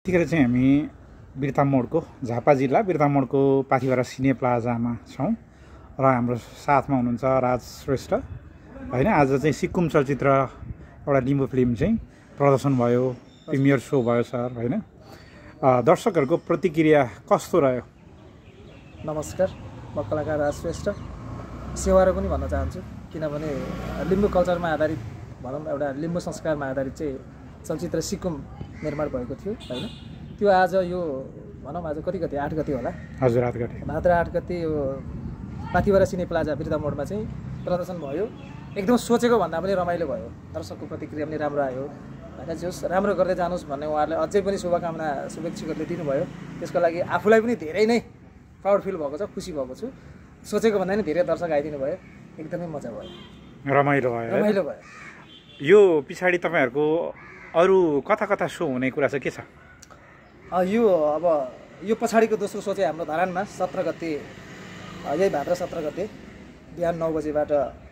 यतिखेर चाहिँ हामी बिर्तामोडको झापा जिल्ला बिर्तामोडको पाथिभरा सिने प्लाजामा छौँ र हाम्रो साथमा हुनुहुन्छ राज श्रेष्ठ हैन। आज चाहिँ सिक्कुम चलचित्र एउटा लिम्बू फिल्म चाहिँ प्रदर्शन भयो, प्रिमियर सो भयो सर हैन। दर्शकहरूको प्रतिक्रिया कस्तो रह्यो? नमस्कार, म कलाकार राज श्रेष्ठ सेवारो पनि भन्न चाहन्छु, किनभने लिम्बू कल्चरमा आधारित भनौँ एउटा लिम्बू संस्कारमा आधारित चाहिँ चलचित्र सिक्कुम निर्माण भएको थियो हैन। त्यो आज यो भनौँ आज कति गते 8 गते होला। हजुर 8 गते, भाद्र 8 गते यो पाथिभरा सिने प्लाजा बिर्तामोडमा चाहिँ प्रदर्शन भयो। एकदम सोचेको भन्दा पनि रमाइलो भयो, दर्शकको प्रतिक्रिया पनि राम्रो आयो हैन। जस राम्रो गर्दै जानुहोस् भन्ने उहाँहरूले अझै पनि शुभकामना शुभेच्छुकहरूले दिनुभयो। त्यसको लागि आफूलाई पनि धेरै नै प्राउड फिल भएको छ, खुसी भएको छु। सोचेको भन्दा पनि धेरै दर्शक आइदिनु भयो, एकदमै मजा भयो, रमाइलो भयो। यो पछाडि तपाईहरुको अरु कता कता सो हुने कुरा चाहिँ के छ? यो अब यो पछाडिको दोस्रो सो चाहिँ हाम्रो धरानमा 17 गते, यही भाद्र 17 गते बिहान 9 बजेबाट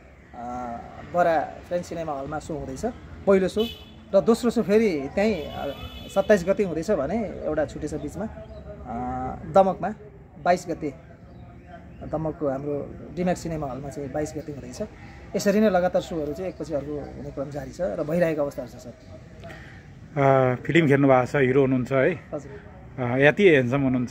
बरा फ्रेन्च सिनेमा हलमा सो हुँदैछ पहिलो सो, र दोस्रो सो फेरि त्यहीँ 27 गते हुँदैछ भने एउटा छुटेछ बिचमा दमकमा 22 गते, दमकको हाम्रो डिम्याक्स सिनेमा हलमा चाहिँ 22 गते हुँदैछ। यसरी नै लगातार सोहरू चाहिँ एकपछि अर्को हुने क्रम जारी छ र भइरहेको अवस्थाहरू छ सर। फिल्म खेल्नु भएको छ, हिरो हुनुहुन्छ है? हजुर। यति हेन्सम हुनुहुन्छ।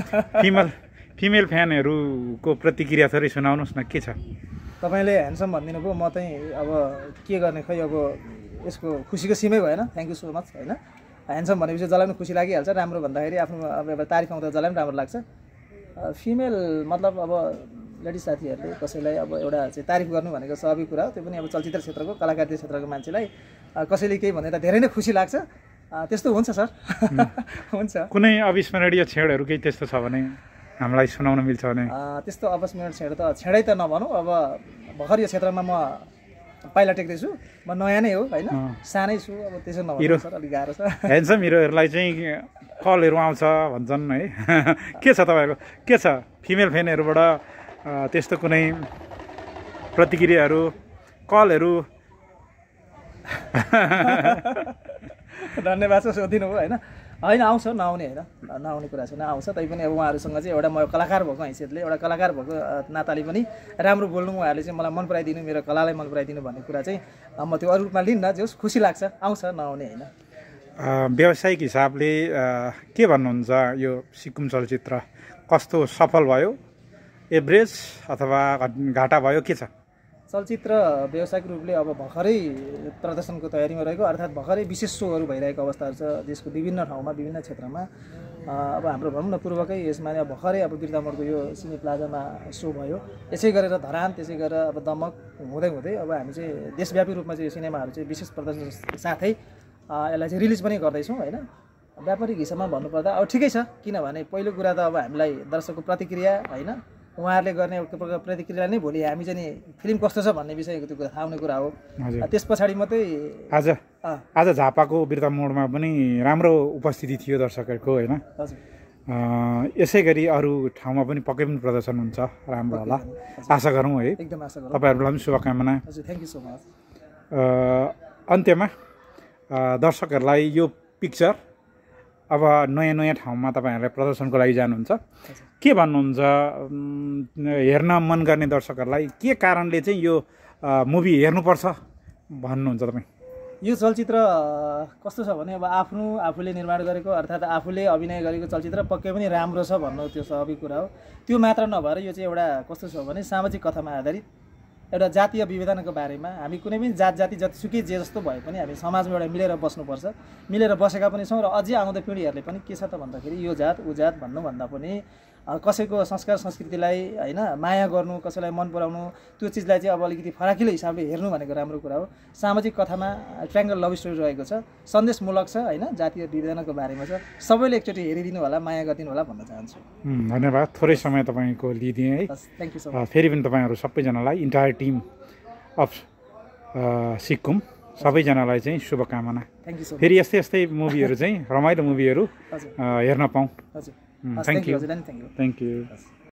फिमेल फ्यानहरूको प्रतिक्रिया थोरै सुनाउनुहोस् न, के छ? तपाईँले ह्यान्डसम भनिदिनु भयो, म चाहिँ अब के गर्ने खै, अब यसको खुसीको सीमै भएन। थ्याङ्क यू सो मच होइन। ह्यान्डसम भनेपछि जसलाई पनि खुसी लागिहाल्छ, राम्रो भन्दाखेरि आफ्नो अब एउटा तारिफ आउँदा जसलाई पनि राम्रो लाग्छ। फिमेल मतलब अब लेडिज साथीहरूले कसैलाई अब एउटा चाहिँ तारिफ गर्नु भनेको स्वाभाविक कुरा हो, त्यो पनि अब चलचित्र क्षेत्रको कलाकारिता क्षेत्रको मान्छेलाई कसैले केही भने त धेरै नै खुसी लाग्छ। त्यस्तो हुन्छ सर। हुन्छ। कुनै अविस्मरणीय क्षणहरू केही त्यस्तो छ भने हामीलाई सुनाउन मिल्छ भने? त्यस्तो अविस्मरणीय क्षण त छेडै त नभनौँ, अब भर्खर यो क्षेत्रमा म पाइला टेक्दैछु, म नयाँ नै हो होइन, सानै छु, अब त्यसो नभनौँ सर, अलिक गाह्रो छ। ह्यान्डसम हिरोहरूलाई चाहिँ कलहरू आउँछ भन्छन् है, के छ तपाईँहरूको, के छ फिमेल फ्यानहरूबाट त्यस्तो कुनै प्रतिक्रियाहरू, कलहरू? धन्यवाद छ सोधिनु भयो होइन। होइन आउँछ, नआउने होइन, नआउने कुरा छैन, आउँछ। तैपनि अब उहाँहरूसँग चाहिँ एउटा म कलाकार भएको हैसियतले, एउटा कलाकार भएको नाताले पनि राम्रो बोल्नु, उहाँहरूले चाहिँ मलाई मन पराइदिनु, मेरो कलालाई मन पराइदिनु भन्ने कुरा चाहिँ म त्यो अरू रूपमा लिन्न, जस खुसी लाग्छ, आउँछ, नआउने होइन। व्यावसायिक हिसाबले के भन्नुहुन्छ, यो सिक्कुम चलचित्र कस्तो सफल भयो, एभरेज अथवा घाटा भयो, के छ? चलचित्र व्यावसायिक रूपले अब भर्खरै प्रदर्शनको तयारीमा रहेको, अर्थात् भर्खरै विशेष सोहरू भइरहेको अवस्थाहरू छ देशको विभिन्न ठाउँमा, विभिन्न क्षेत्रमा। अब हाम्रो भनौँ न पूर्वकै यसमा अब भर्खरै अब बिर्तामोडको यो सिने प्लाजामा सो भयो, यसै गरेर धरान, त्यसै गरेर अब दमक हुँदै हुँदै अब हामी चाहिँ देशव्यापी रूपमा चाहिँ यो सिनेमाहरू चाहिँ विशेष प्रदर्शन साथै यसलाई चाहिँ रिलिज पनि गर्दैछौँ होइन। व्यापारिक हिसाबमा भन्नुपर्दा अब ठिकै छ, किनभने पहिलो कुरा त अब हामीलाई दर्शकको प्रतिक्रिया होइन, उहाँहरूले गर्ने प्रतिक्रिया नै भोलि हामी चाहिँ नि फिल्म कस्तो छ भन्ने विषयको त्यो कुरा थाहा हुने कुरा हो। त्यस पछाडि मात्रै आज झापाको बिर्तामोडमा पनि राम्रो उपस्थिति थियो दर्शकहरूको होइन। यसै गरी अरू ठाउँमा पनि पक्कै पनि प्रदर्शन हुन्छ, राम्रो होला, आशा गरौँ है। एकदम आशा गरौँ। तपाईँहरूलाई पनि शुभकामना। हजुर, थ्याङ्क यू सो मच। अन्त्यमा दर्शकहरूलाई यो पिक्चर अब नयाँ नयाँ ठाउँमा तपाईँहरूले प्रदर्शनको लागि जानुहुन्छ, के भन्नुहुन्छ हेर्न मन गर्ने दर्शकहरूलाई? के कारणले चाहिँ यो मुभी हेर्नुपर्छ भन्नुहुन्छ तपाईँ? यो चलचित्र कस्तो छ भने अब आफूले निर्माण गरेको अर्थात् आफूले अभिनय गरेको चलचित्र पक्कै पनि राम्रो छ भन्नु त्यो स्वाभाविक कुरा हो। त्यो मात्र नभएर यो चाहिँ एउटा कस्तो छ भने सामाजिक कथामा आधारित एउटा जातीय विविधताको बारेमा। हामी कुनै पनि जाति जतिसुकै जे जस्तो भए पनि हामी समाजमा एउटा मिलेर बस्नुपर्छ, मिलेर बसेका पनि छौँ। र अझै आउँदो पिँढीहरूले पनि के छ त भन्दाखेरि यो जात ऊ जात भन्नुभन्दा पनि कसैको संस्कार संस्कृतिलाई होइन माया गर्नु, कसैलाई मन पराउनु, त्यो चिजलाई चाहिँ अब अलिकति फराकिलो हिसाबले हेर्नु भनेको राम्रो कुरा हो। सामाजिक कथामा ट्रायङ्गल लभ स्टोरी रहेको छ, सन्देशमूलक छ होइन, जातीय विविधताको बारेमा छ। सबैले एकचोटि हेरिदिनु होला, माया गरिदिनु होला भन्न चाहन्छु। धन्यवाद, थोरै समय तपाईँको लिदिएँ है। Thank you so much. फेरि पनि तपाईँहरू सबैजनालाई, इन्टायर टिम अफ सिक्कुम सबैजनालाई चाहिँ शुभकामना। Thank you so much. फेरि यस्तै यस्तै मुभीहरू चाहिँ रमाइलो मुभीहरू हेर्न पाऊँ। हजुर, thank you. Thank you. Thank you.